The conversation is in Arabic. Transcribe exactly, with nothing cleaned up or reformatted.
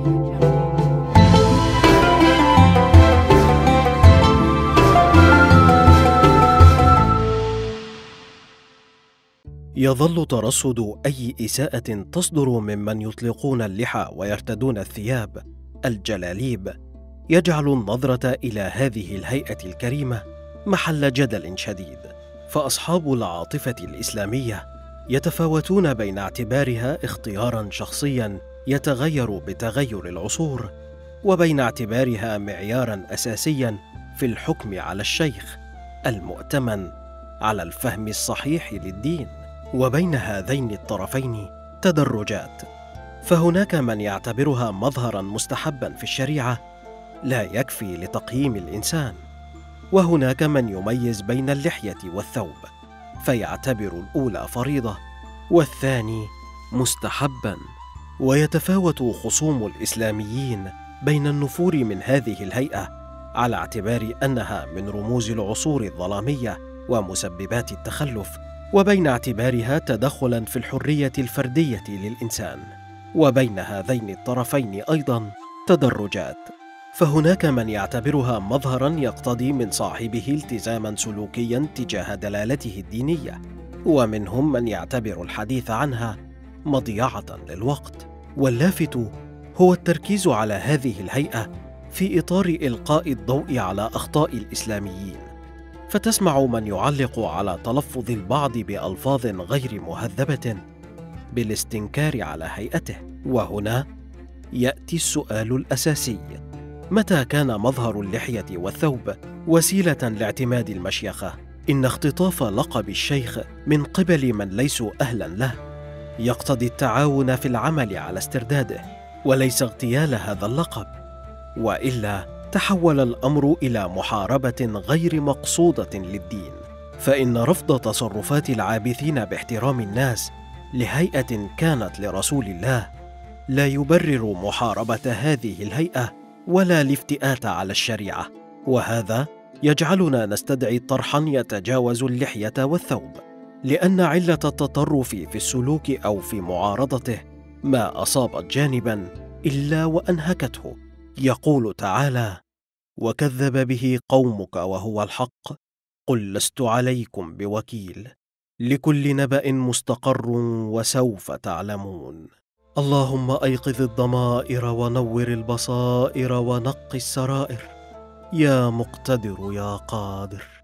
يظل ترصد أي إساءة تصدر ممن يطلقون اللحى ويرتدون الثياب الجلاليب يجعل النظرة إلى هذه الهيئة الكريمة محل جدل شديد، فأصحاب العاطفة الإسلامية يتفاوتون بين اعتبارها اختياراً شخصياً يتغير بتغير العصور، وبين اعتبارها معياراً أساسياً في الحكم على الشيخ المؤتمن على الفهم الصحيح للدين. وبين هذين الطرفين تدرجات، فهناك من يعتبرها مظهراً مستحباً في الشريعة لا يكفي لتقييم الإنسان، وهناك من يميز بين اللحية والثوب فيعتبر الأولى فريضة والثاني مستحباً. ويتفاوت خصوم الإسلاميين بين النفور من هذه الهيئة على اعتبار أنها من رموز العصور الظلامية ومسببات التخلف، وبين اعتبارها تدخلاً في الحرية الفردية للإنسان. وبين هذين الطرفين أيضاً تدرجات، فهناك من يعتبرها مظهراً يقتضي من صاحبه التزاماً سلوكياً تجاه دلالته الدينية، ومنهم من يعتبر الحديث عنها مضيعة للوقت. واللافت هو التركيز على هذه الهيئة في إطار إلقاء الضوء على أخطاء الإسلاميين، فتسمع من يعلق على تلفظ البعض بألفاظ غير مهذبة بالاستنكار على هيئته. وهنا يأتي السؤال الأساسي: متى كان مظهر اللحية والثوب وسيلة لاعتماد المشيخة؟ إن اختطاف لقب الشيخ من قبل من ليسوا أهلاً له يقتضي التعاون في العمل على استرداده وليس اغتيال هذا اللقب، وإلا تحول الأمر إلى محاربة غير مقصودة للدين. فإن رفض تصرفات العابثين باحترام الناس لهيئة كانت لرسول الله لا يبرر محاربة هذه الهيئة ولا الافتئات على الشريعة، وهذا يجعلنا نستدعي طرحاً يتجاوز اللحية والثوب، لأن علة التطرف في السلوك أو في معارضته ما أصابت جانباً إلا وأنهكته. يقول تعالى: وكذب به قومك وهو الحق قل لست عليكم بوكيل لكل نبأ مستقر وسوف تعلمون. اللهم أيقظ الضمائر ونور البصائر ونق السرائر يا مقتدر يا قادر.